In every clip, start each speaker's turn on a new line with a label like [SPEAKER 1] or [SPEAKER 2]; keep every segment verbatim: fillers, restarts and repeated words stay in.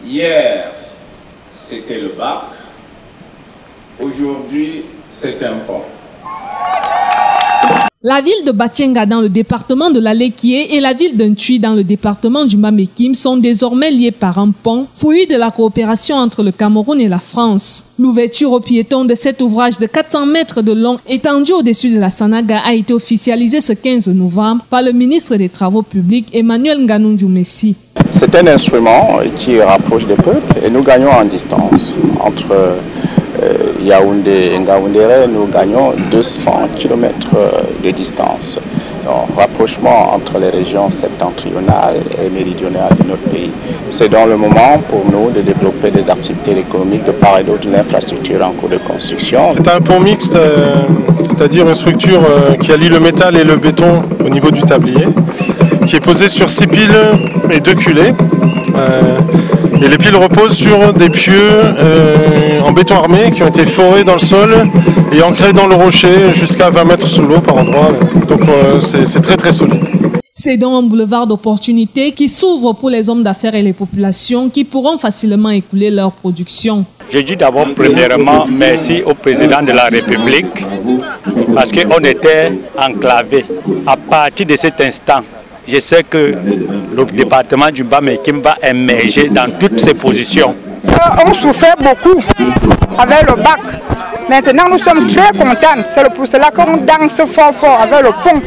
[SPEAKER 1] Hier, c'était le bac. Aujourd'hui, c'est un pont.
[SPEAKER 2] La ville de Batienga dans le département de l'Alekié et la ville d'Ntui dans le département du Mamekim sont désormais liées par un pont, fruit de la coopération entre le Cameroun et la France. L'ouverture aux piétons de cet ouvrage de quatre cents mètres de long étendu au-dessus de la Sanaga a été officialisée ce quinze novembre par le ministre des Travaux publics Emmanuel Ngannou Messi.
[SPEAKER 3] C'est un instrument qui rapproche des peuples et nous gagnons en distance. Entre euh, Yaoundé et Ngaoundéré, nous gagnons deux cents kilomètres de distance. Donc, rapprochement entre les régions septentrionales et méridionales de notre pays. C'est dans le moment pour nous de développer des activités économiques de part et d'autre de l'infrastructure en cours de construction.
[SPEAKER 4] C'est un pont mixte, euh, c'est-à-dire une structure euh, qui allie le métal et le béton au niveau du tablier, qui est posée sur six piles et deux culées. Euh, et les piles reposent sur des pieux euh, en béton armé qui ont été forés dans le sol et ancrés dans le rocher jusqu'à vingt mètres sous l'eau par endroit. Donc euh, c'est très très solide.
[SPEAKER 2] C'est donc un boulevard d'opportunités qui s'ouvre pour les hommes d'affaires et les populations qui pourront facilement écouler leur production.
[SPEAKER 5] Je dis d'abord premièrement merci au président de la République parce qu'on était enclavé. À partir de cet instant, je sais que le département du Bas-Mekim va émerger dans toutes ses positions.
[SPEAKER 6] On souffrait beaucoup avec le bac. Maintenant, nous sommes très contents. C'est pour cela qu'on danse fort fort avec le pont.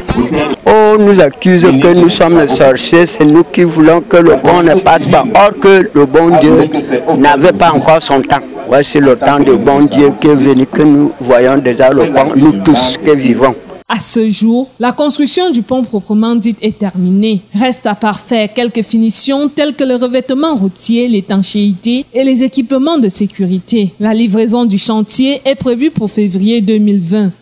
[SPEAKER 7] On nous accuse que nous sommes les sorciers. C'est nous qui voulons que le bon ne passe pas. Or que le bon Dieu n'avait pas encore son temps. Voici le temps du bon Dieu qui est venu, que nous voyons déjà le pont, nous tous qui vivons.
[SPEAKER 2] À ce jour, la construction du pont proprement dite est terminée. Reste à parfaire quelques finitions telles que le revêtement routier, l'étanchéité et les équipements de sécurité. La livraison du chantier est prévue pour février deux mille vingt.